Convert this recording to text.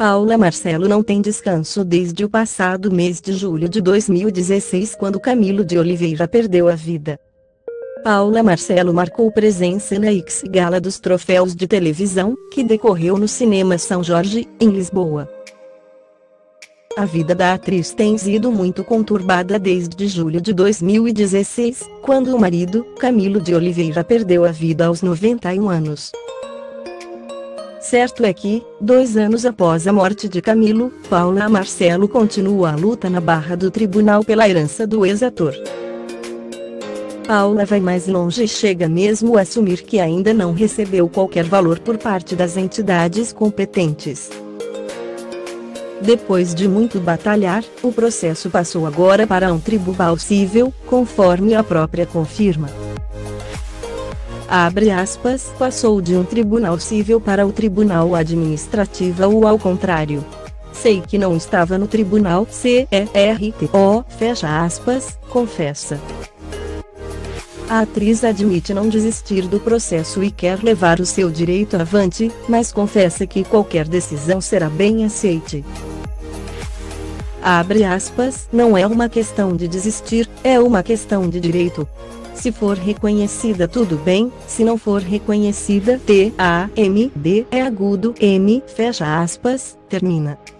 Paula Marcelo não tem descanso desde o passado mês de julho de 2016, quando Camilo de Oliveira perdeu a vida. Paula Marcelo marcou presença na X-Gala dos Troféus de Televisão, que decorreu no Cinema São Jorge, em Lisboa. A vida da atriz tem sido muito conturbada desde julho de 2016, quando o marido, Camilo de Oliveira, perdeu a vida aos 91 anos. Certo é que, 2 anos após a morte de Camilo, Paula Marcelo continua a luta na barra do tribunal pela herança do ex-ator. Paula vai mais longe e chega mesmo a assumir que ainda não recebeu qualquer valor por parte das entidades competentes. Depois de muito batalhar, o processo passou agora para um tribunal civil, conforme a própria confirma. Abre aspas, passou de um tribunal civil para o tribunal administrativo ou ao contrário. Sei que não estava no tribunal CERTO, fecha aspas, confessa. A atriz admite não desistir do processo e quer levar o seu direito avante, mas confessa que qualquer decisão será bem aceite. Abre aspas, não é uma questão de desistir, é uma questão de direito. Se for reconhecida tudo bem, se não for reconhecida TAMD é agudo M, fecha aspas, termina.